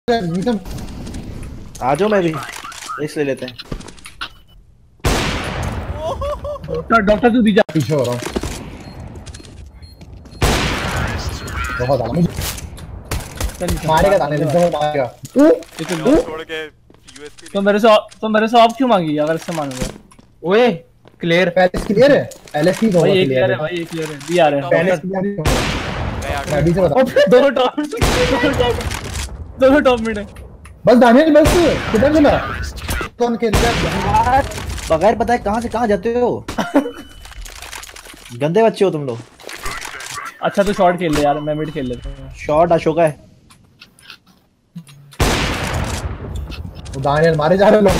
आ जाओ, मैं भी इस ले लेते हैं। डॉक्टर तू दीजा पीछे हो रहा हूँ बहुत आराम मारेगा दाने में बहुत मारेगा। छोड़ के यूएसपी तो मेरे से ऑफ क्यों मांगी अगर इससे मांगोगे? ओए क्लियर पैलेस क्लियर है। पैलेस की भाई ये क्लियर है, भाई ये क्लियर है। बी आ रहे हैं पैलेस क्लियर है। मैं अभी से बता दोनों टॉप मिड है। बस दानियल बस किधर चला कौन खेल रहा यार बगैर पता है कहां से कहां जाते हो। गंदे बच्चे हो तुम लोग। अच्छा तो शॉट खेल ले यार, मैं मिड खेल लेता हूं। शॉट अशोका है। वो दानियल मारे जा रहे लोग।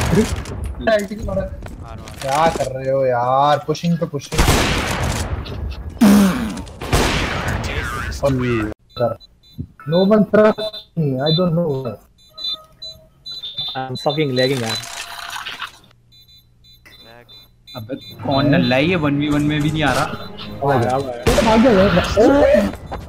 क्या कर रहे हो यार? पुशिंग पे pushing. No one trusts me. I don't know. I'm fucking lagging यार। अबे कौन नल्ला है ये 1v1 में भी नहीं आ रहा। भाग गया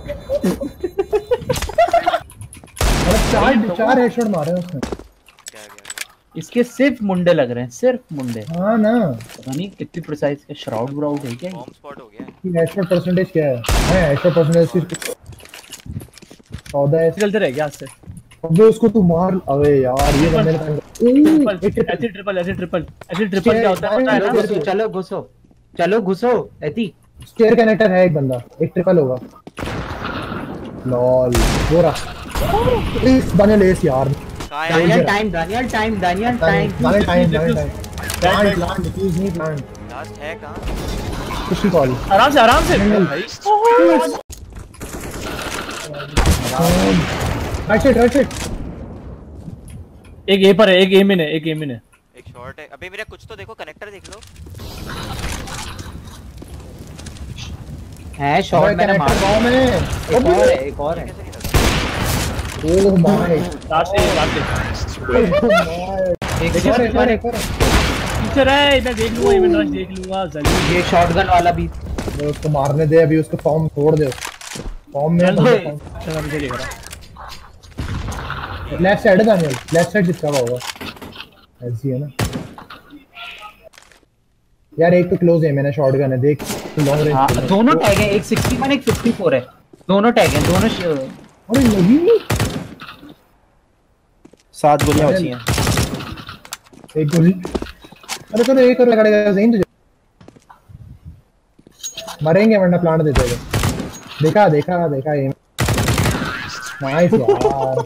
चार हेडशॉट मारे उसने। इसके सिर्फ मुंडे लग रहे हैं, सिर्फ मुंडे। हाँ ना, पता नहीं कितनी प्रिसाइज का श्राउड ब्राउड है क्या? बॉम्ब स्पॉट हो गया। हेडशॉट परसेंटेज क्या है? हेडशॉट परसेंटेज 14 है। चलते रह गया आज से। अबे उसको तू मार। अबे यार ये बंदे ऐसे ट्रिपल क्या होता है पता है ना? चलो घुसो एती। स्टेयर कनेक्टर है एक बंदा, एक ट्रिपल होगा। लॉल वो रहा। प्लीज दानियल एस यार। दानियल टाइम प्लांट प्लीज नहीं प्लांट। लास्ट है कहां? कुछ नहीं कॉल। आराम से राइट साइड एक ए पर है, एक ए में है। एक शॉट है। अबे मेरा कुछ तो देखो, कनेक्टर देख लो। है शॉट मैंने मारा में। एक और है। ओह माय लास्ट एक और टीचर है। मैं देख लूंगा, इवेंट रश देख लूंगा जल्दी। ये शॉटगन वाला भी उसको मारने दे। अभी उसको फॉर्म तोड़ दे। फॉर्म में चल अभी देख रहा। लेफ्ट साइड है दानियल, लेफ्ट साइड जिसका होगा ऐसी है ना यार। एक तो क्लोज है, मैंने शॉटगन है देख। लॉन्ग रेंज दोनों टैग है, एक 61 एक 54 है। दोनों टैग हैं, दोनों। अरे लगी नहीं। 7 गोलियां बची हैं। एक गोली। अरे चलो एक और लगाएगा ज़हीन तुझे। मरेंगे वरना प्लांट देते हैं। देखा ये नाइस यार।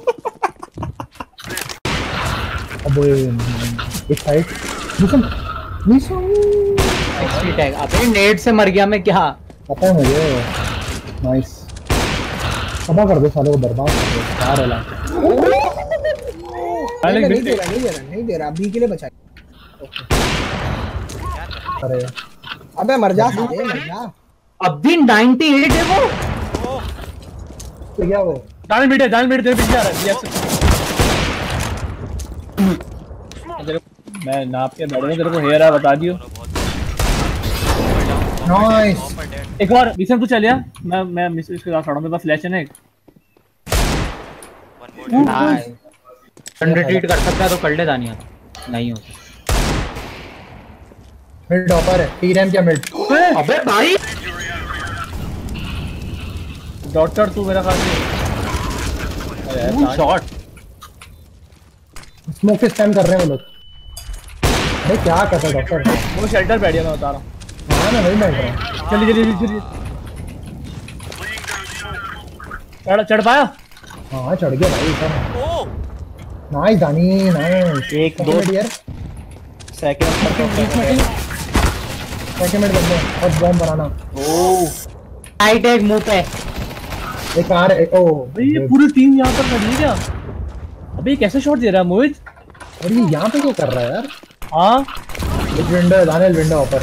अबे एक साइड मिशन एक्सट्री टैग। अबे नेट से मर गया मैं क्या? पता है मुझे। नाइस तबाह कर दो साले को, बर्बाद कर दो। क्या रहा नहीं दे रहा अभी के लिए बचा। अरे अबे मर जा अभी 98 है वो। तो क्या वो डाल मिड तेरे पीछे आ रहा है। मैं नाप के बैठा तेरे को हेयर है बता दियो। नाइस। एक और विशन तू चल या मैं मिस इसके साथ खड़ा हूं। मेरे पास फ्लैश है ना एक। नाइस। 100 हिट कर सकता है तो कर ले दानिया। नहीं हो मिड टॉपर है। टी रैम क्या मिड? अबे भाई डॉक्टर तू मेरा ख्याल से शॉट स्मोक से स्पैम कर रहे हैं वो लोग। अरे क्या करता है डॉक्टर? वो शेल्टर बैठ गया, मैं बता रहा हूं। हां ना वही बैठ रहा। जल्दी चढ़ पाया? हां चढ़ गया भाई ऊपर। नाइस दानी नाइस। एक दो यार सेकंड मिनट बंदे और बॉम्ब बनाना। ओह राइट एक मुंह पे एक कार है। ओ भाई ये पूरी टीम यहां पर खड़ी है क्या? अबे कैसे शॉट दे रहा है मोहित? और ये यहां पे क्या कर रहा है यार? हां एक विंडो है दानियल, विंडो ऊपर।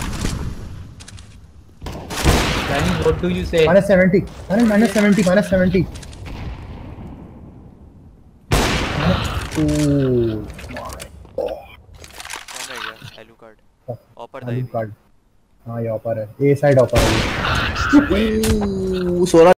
What do you say? -70 -70 ऑपर card. हाँ ये ऑपर है। ए साइड ऑपर है। 16